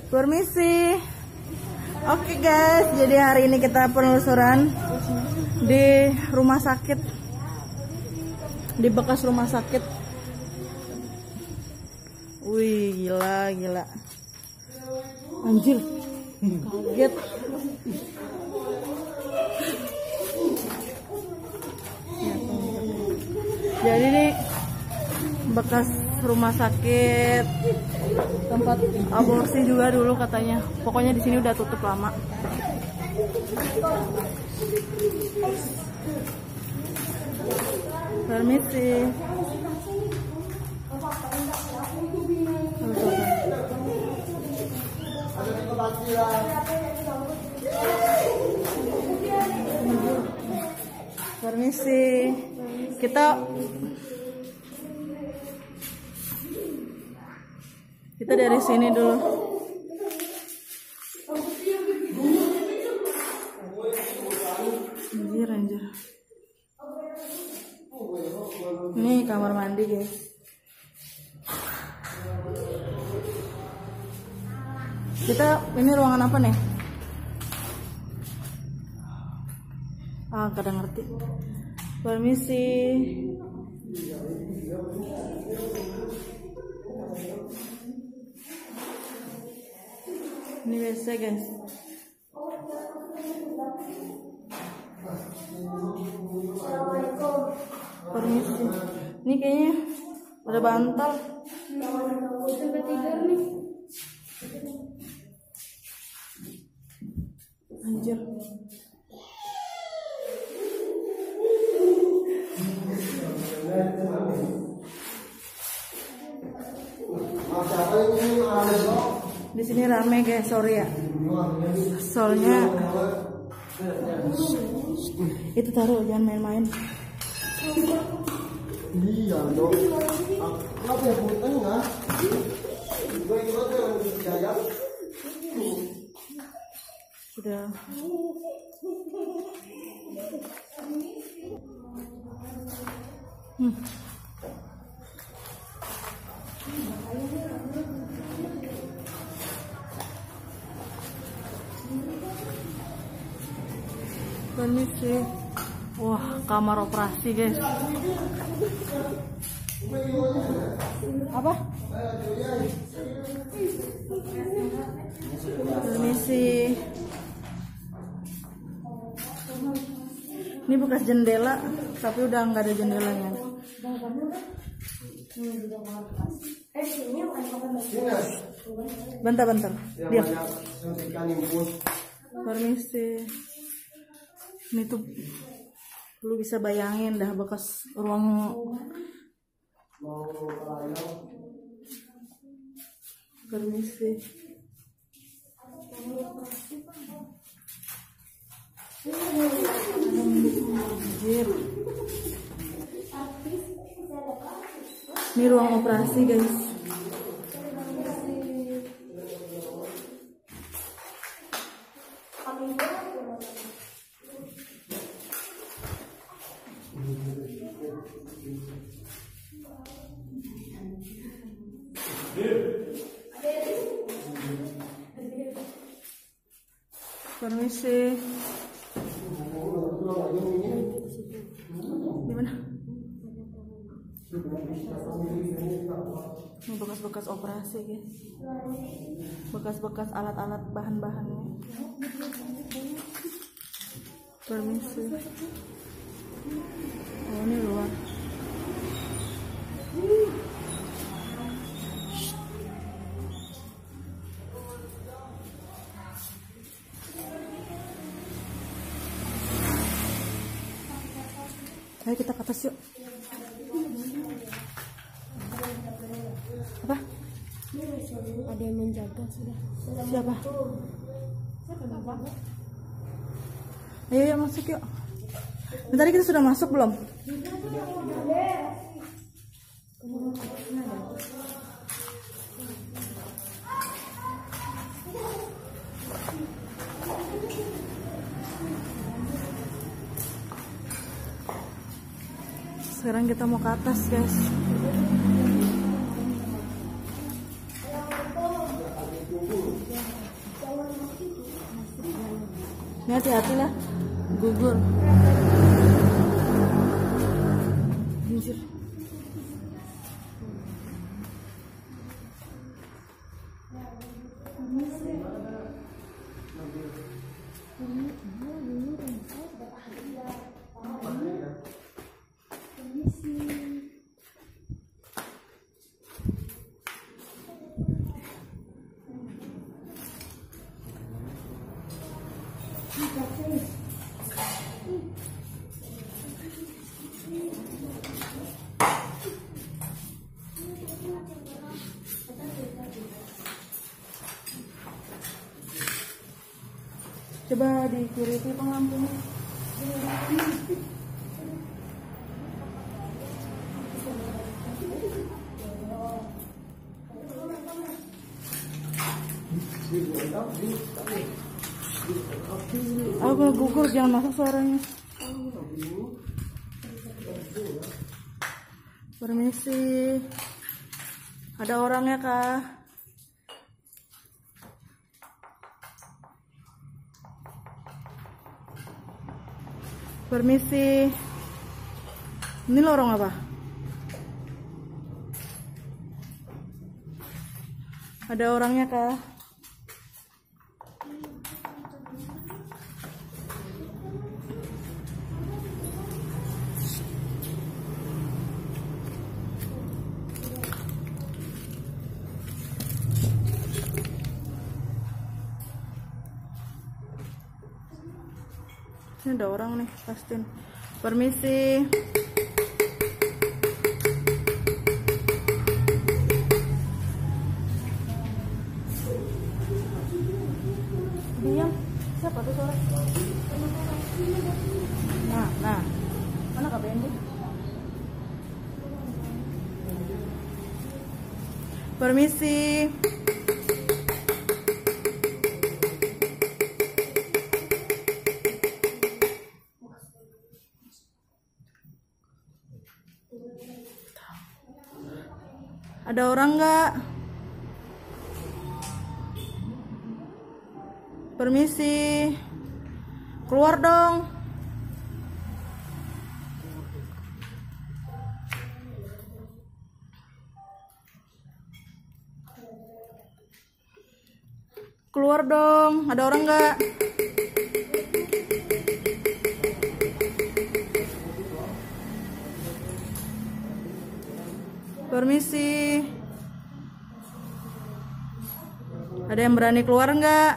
Permisi. Oke guys, jadi hari ini kita penelusuran di rumah sakit, di bekas rumah sakit. Wih, gila. Anjir, kaget. Jadi ini bekas rumah sakit, tempat aborsi juga dulu katanya. Pokoknya di sini udah tutup lama. Permisi. Permisi. Kita dari sini dulu. Anjir. Ini kamar mandi guys. Ini ruangan apa nih? Kadang ngerti. Permisi. Ini biasa guys. Permisi. Ini kayaknya ada bantal. Anjir. Di sini rame guys, sorry ya. Soalnya itu taruh, jangan main-main. Iya dong. Apa ya putengah? Sudah. Permisi. Wah, kamar operasi guys. Apa? Permisi. Ini bekas jendela, tapi udah nggak ada jendelanya. Bentar. Diam. Permisi. Ini tuh lu bisa bayangin dah bekas ruang. Permisi. Anjir. Ini ruang operasi guys. Permisi. Gimana? Ini bekas-bekas operasi guys. Bekas-bekas alat-alat bahan-bahannya. Permisi. Oh, ini luar. Ayo kita ke atas yuk. Apa? Ada yang menjaga sudah. Siapa? Ayo masuk yuk. Bentar, kita sudah masuk belum? Sekarang kita mau ke atas guys. Ini hati-hati lah, gugur. Anjir. Coba di kiri itu lampunya. Aku gugur, jangan masuk suaranya. Permisi, ada orangnya kah? Permisi, ini lorong apa? Ada orangnya kah? Ini ada orang nih, pastiin. Permisi. Diam. Siapa tuh suara? Nah. Mana Kak Bendi? Permisi. Ada orang nggak? Permisi. Keluar dong. Keluar dong. Ada orang nggak? Permisi. Ada yang berani keluar nggak?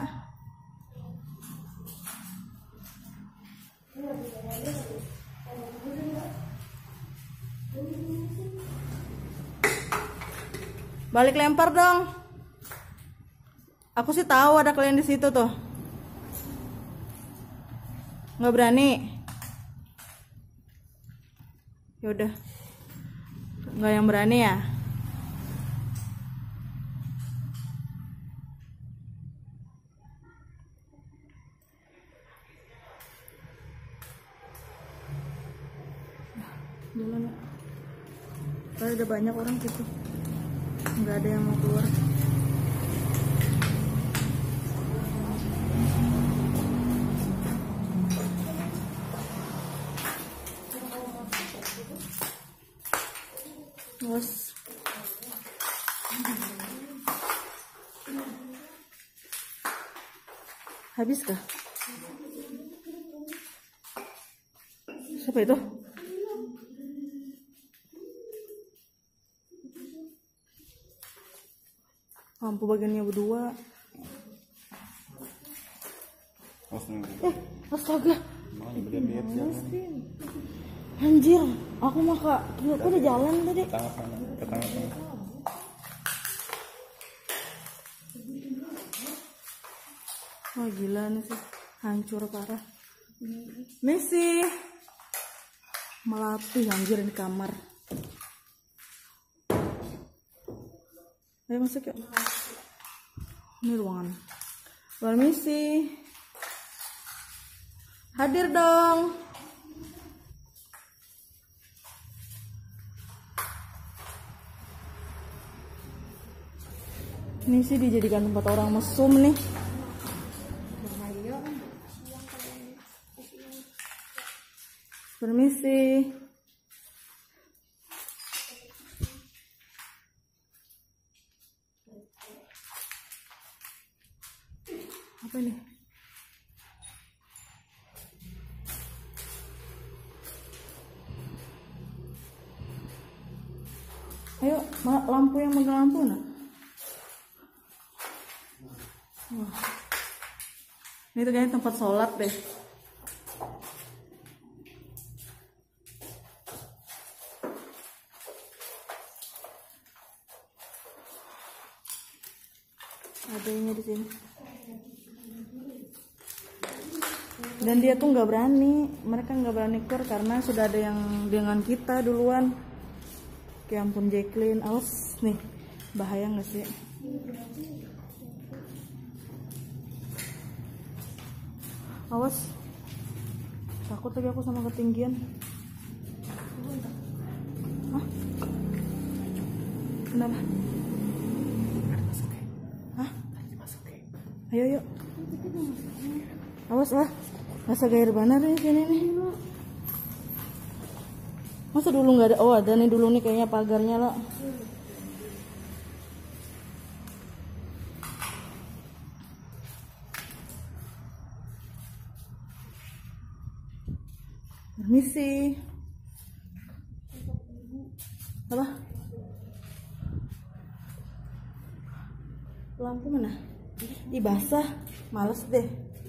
Balik lempar dong. Aku sih tahu ada kalian di situ tuh. Nggak berani. Yaudah. Nggak yang berani ya? Gimana? Karena ada banyak orang gitu. Nggak ada yang mau keluar. Bos. Habis kah? Siapa itu? Lampu bagiannya berdua. Astaga. Anjir, aku mah kak, aku udah jalan tadi. Ke tengah. Wah gila nih sih, hancur parah. Misi melatih anjir di kamar. Ayo masuk yuk. Ini ruangan. Permisi. Hadir dong. Ini sih dijadikan tempat orang mesum nih. Permisi. Apa ini? Ayo, lampu yang megang lampu nak. Wah. Ini tuh kayaknya tempat sholat deh. Adanya di sini. Dan dia tuh nggak berani, mereka nggak berani keluar karena sudah ada yang dengan kita duluan. Ya ampun Jacqueline, awas nih, bahaya nggak sih? Awas, takut lagi aku sama ketinggian. Hah? Kenapa? Hah? Ayo yuk. Awas lah, masa gair banar nih sini nih. Masa dulu nggak ada? Oh ada nih dulu nih kayaknya pagarnya lah. Permisi. Apa? Lampu mana? Ih basah, males deh.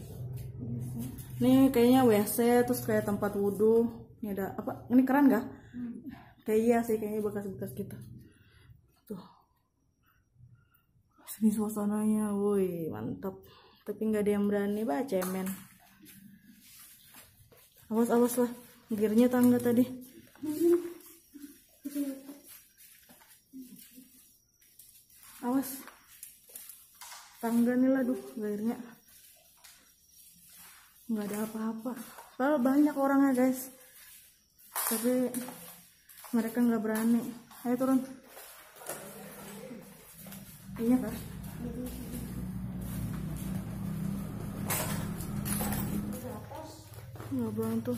Nih kayaknya WC terus kayak tempat wudhu. Ini ada apa? Ini keren gak? Kayak iya sih, kayaknya bekas-bekas gitu. Tuh. Sini suasananya, woi mantap. Tapi nggak ada yang berani baca men. Awas lah, gearnya tangga tadi. Awas. Tangga nih lah, duh, gearnya. Nggak ada apa-apa. Padahal banyak orangnya guys. Tapi mereka nggak berani. Ayo turun. Iya kan? Nggak bantu.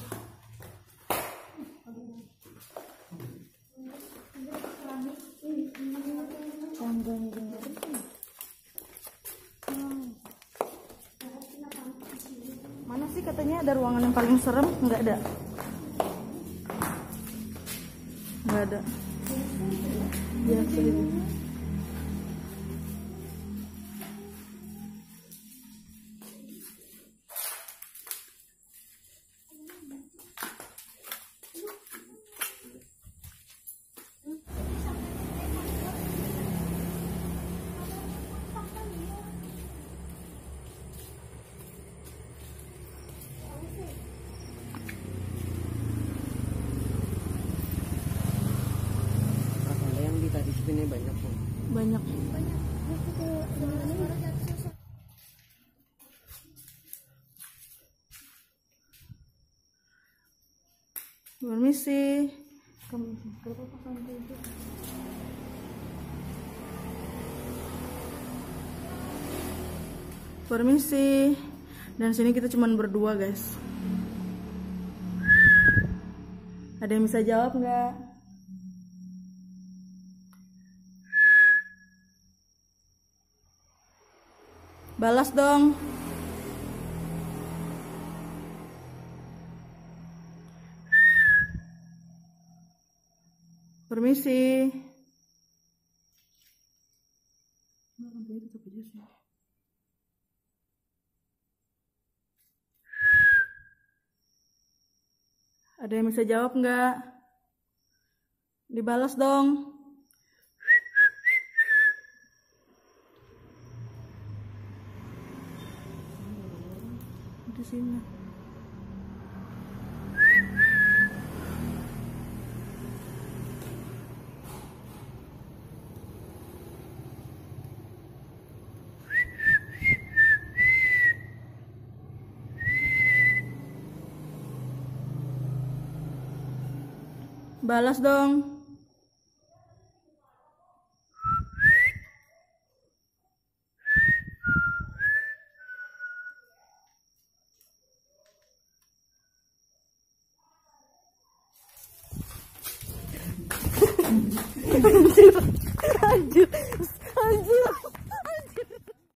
Mana sih katanya ada ruangan yang paling serem? Nggak ada. Nggak ada. Biasa gitu. Di sini banyak kok. Banyak. Permisi. Permisi. Dan sini kita cuman berdua guys. Ada yang bisa jawab nggak? Balas dong. Permisi. Ada yang bisa jawab nggak? Dibalas dong. Di sini. Balas dong. Anjir.